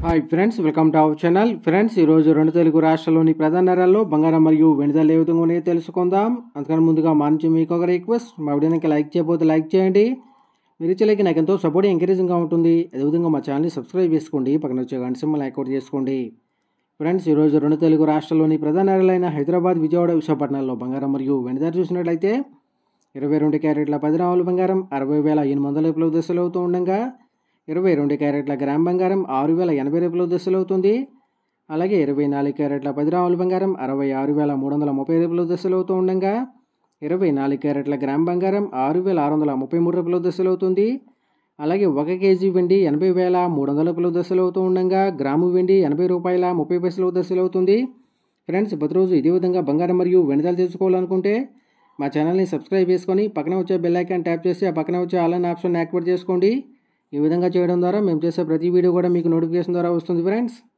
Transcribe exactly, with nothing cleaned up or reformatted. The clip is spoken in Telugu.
Hi friends, welcome to our channel. Friends, ఈరోజు రెండు తెలుగు రాష్ట్రాల్లోని ప్రధాన నగరాల్లో బంగారం మరియు వెండి ధరలు ఏ విధంగా ఉన్నాయో తెలుసుకుందాం. అందుకని ముందుగా మా నుంచి మీకు ఒక రిక్వెస్ట్, మా వీడియోకి లైక్ చేయకపోతే లైక్ చేయండి. మీరు ఇచ్చేలకి నాకు ఎంతో సపోర్ట్ ఎంకరేజింగ్గా ఉంటుంది. అదేవిధంగా మా ఛానల్ని సబ్స్క్రైబ్ చేసుకోండి, పక్కన వచ్చే గంట సింబల్ యాక్టివేట్ చేసుకోండి. ఫ్రెండ్స్, ఈరోజు రెండు తెలుగు రాష్ట్రాల్లోని ప్రధాన నగరాలైన హైదరాబాద్, విజయవాడ, విశాఖపట్నాల్లో బంగారం మరియు వెండి ధర చూసినట్లయితే ఇరవై రెండు క్యారెట్ల పది గ్రాముల బంగారం అరవై వేల ఎనిమిది వందల రూపాయల దశలు అవుతూ ఉండగా ఇరవై రెండు క్యారెట్ల గ్రామ్ బంగారం ఆరు వేల ఎనభై రూపాయల దశలు అవుతుంది. అలాగే ఇరవై నాలుగు క్యారెట్ల పది గ్రాముల బంగారం అరవై ఆరు వేల మూడు వందల ముప్పై రూపాయల దశలు అవుతూ ఉండగా ఇరవై నాలుగు క్యారెట్ల గ్రామ్ బంగారం ఆరు వేల ఆరు వందల ముప్పై మూడు రూపాయల దశలు అవుతుంది. అలాగే ఒక కేజీ వెండి ఎనభై వేల మూడు వందల రూపాయల దశలు అవుతూ ఉండగా గ్రాము వెండి ఎనభై రూపాయల ముప్పై పైసల దశలు అవుతుంది. ఫ్రెండ్స్, ప్రతిరోజు ఇదే విధంగా బంగారం మరియు వెండి ధరలు తెలుసుకోవాలనుకుంటే మా ఛానల్ని సబ్స్క్రైబ్ చేసుకొని పక్కన వచ్చే బెల్ ఐకాన్ ట్యాప్ చేసి ఆ పక్కన వచ్చే ఆల్ అనే ఆప్షన్ యాక్టివేట్ చేసుకోండి. ఈ విధంగా చేయడం ద్వారా మేము చేసే ప్రతి వీడియో కూడా మీకు నోటిఫికేషన్ ద్వారా వస్తుంది. ఫ్రెండ్స్.